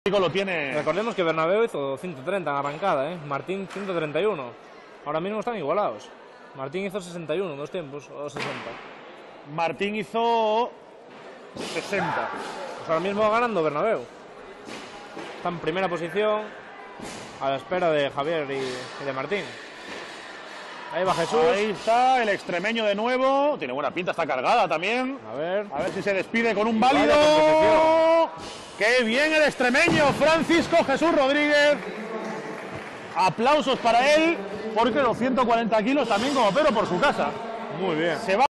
Lo tiene. Recordemos que Bernabéu hizo 130 en arrancada, Martín 131. Ahora mismo están igualados. Martín hizo 61 en 2 tiempos, o 60. Martín hizo 60. Pues ahora mismo va ganando Bernabéu. Está en primera posición, a la espera de Javier y de Martín. Ahí va Jesús. Ahí está el extremeño de nuevo. Tiene buena pinta, está cargada también. A ver si se despide con un válido. ¡Qué bien el extremeño! Francisco Jesús Rodríguez. Aplausos para él, porque los 140 kilos también como Pedro por su casa. Muy bien. Se va.